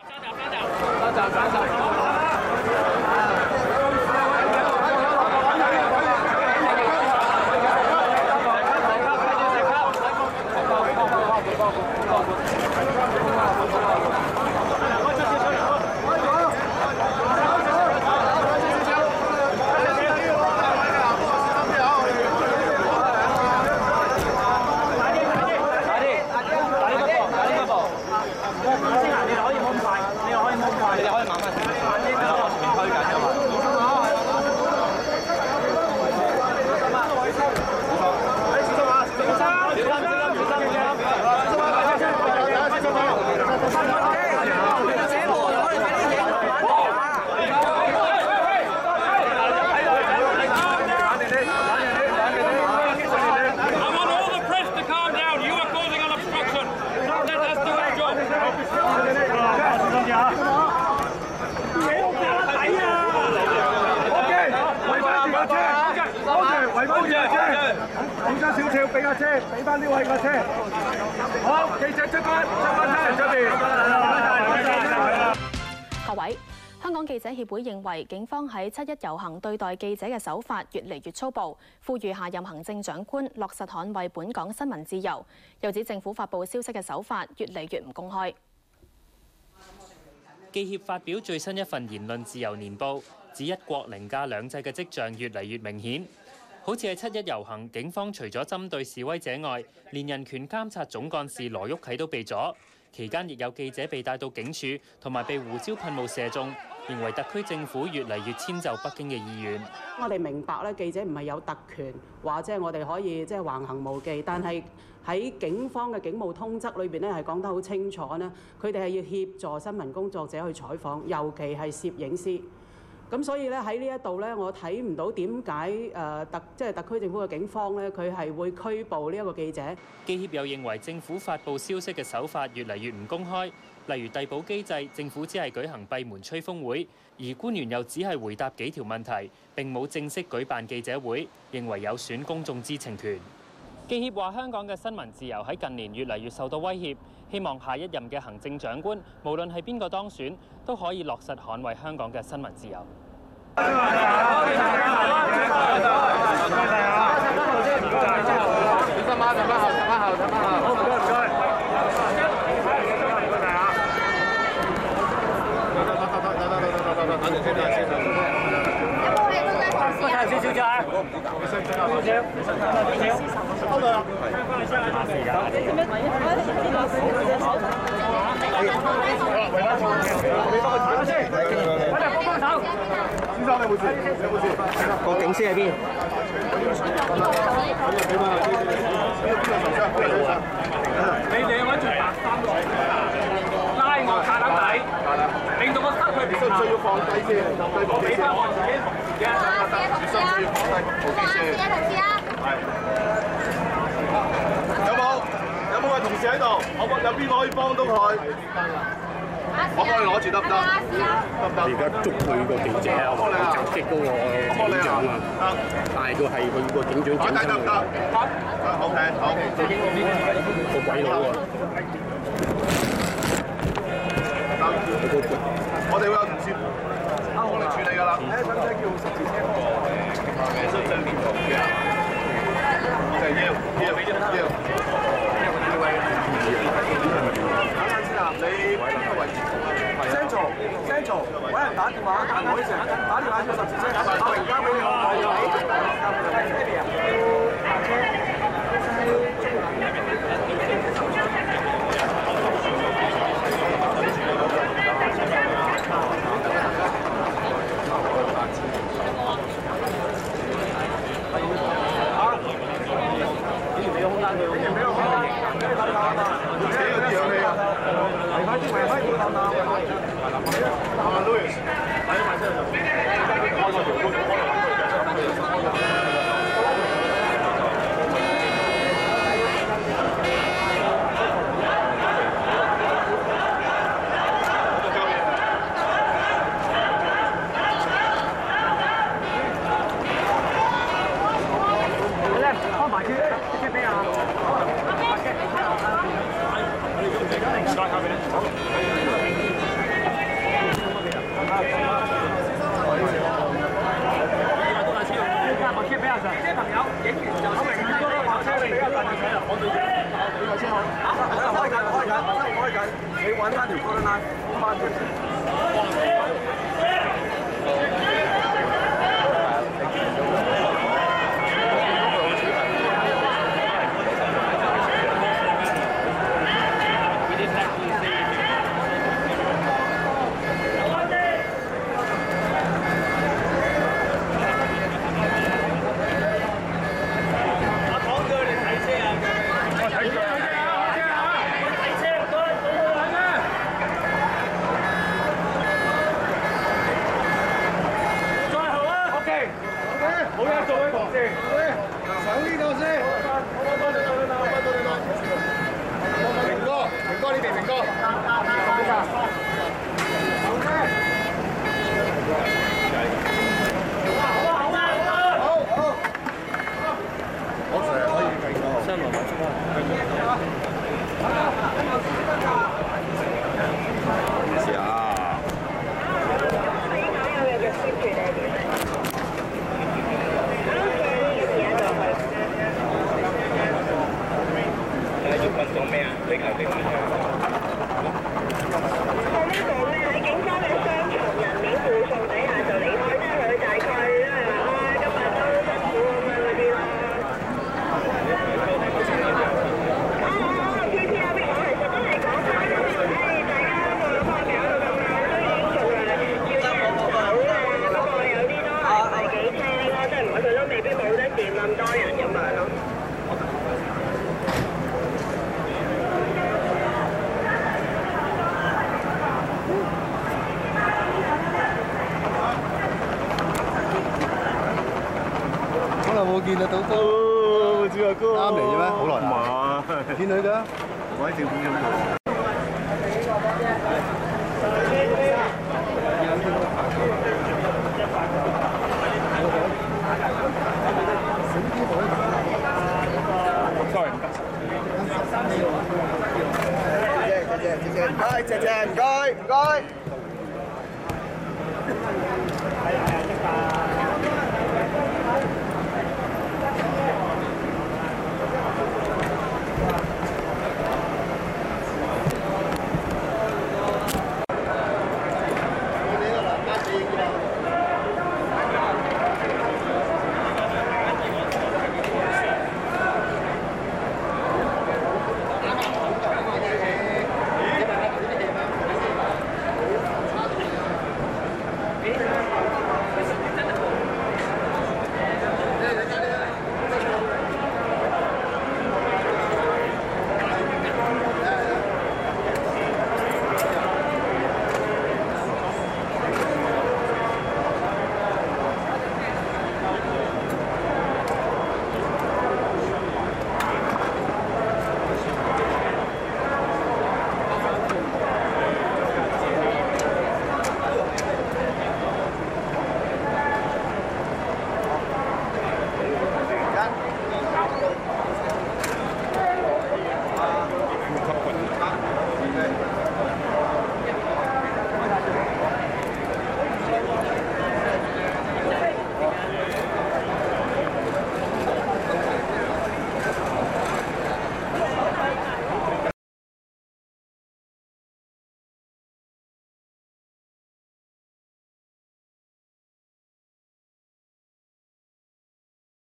各位，香港記者協會認為警方喺7·1遊行對待記者嘅手法越嚟越粗暴，呼籲下任行政長官落實捍衛本港新聞自由，又指政府發布消息嘅手法越嚟越唔公開。 記協發表最新一份言論自由年報，指一國凌駕兩制嘅跡象越嚟越明顯。好似喺7·1遊行，警方除咗針對示威者外，連人權監察總幹事羅旭啟都被阻。期間亦有記者被帶到警署，同埋被胡椒噴霧射中，認為特區政府越嚟越遷就北京嘅意願。 我哋明白咧，記者唔係有特權，話即係我哋可以即係橫行無忌，但係喺警方嘅警務通則裏邊咧係講得好清楚咧，佢哋係要協助新聞工作者去採訪，尤其係攝影師。咁所以咧喺呢一度咧，我睇唔到點解特區政府嘅警方咧，佢係會拘捕呢一個記者。 記協又認為政府發布消息嘅手法越嚟越唔公開，例如遞補機制，政府只係舉行閉門吹風會，而官員又只係回答幾條問題，並冇正式舉辦記者會，認為有損公眾知情權。記協話香港嘅新聞自由喺近年越嚟越受到威脅，希望下一任嘅行政長官，無論係邊個當選，都可以落實捍衛香港嘅新聞自由。 個警司喺邊？ 你哋揾住白衫拉我架底，令到我失去平衡。需要放低先，俾翻我自己同事嘅。需要放低同事嘅同事啊！有冇位同事喺度？有邊個可以幫到佢？我幫你攞住得唔得？ 而家捉佢個記者啊，襲擊嗰個警長啊，帶到係佢個警長整親佢。 OK， 好。 個鬼佬啊！ 我哋會有同事幫你處理㗎啦。使唔使叫十字車幫我？需唔需要連同嘅？我哋要。你邊個位置？Central，揾人打電話，但唔可以成日打電話叫十字車，阿榮交俾你。 揾翻條高拉，搬翻條。冇嘢做嘅同事，上呢度先。明哥，呢邊明哥。好，Sir，可以繼續。新來出發。咩事啊？做咩啊？呢球定咩？我呢個咩喺警方嘅雙重人面護送底下就離開，即係佢大概都係話今日都辛苦咁樣嗰啲咯。PP 啊，我其實都係講翻，大家個方面搞到咁樣，都已經盡量要啲人走㗎啦。不過有啲都係唔係幾聽咯，即係唔係佢都未必冇得掂咁多人咁樣咯。 冇見得到哥，朱阿哥啱嚟嘅咩？好耐啦，見佢㗎，我喺政府咁做。 sorry，謝謝，唔該，唔該。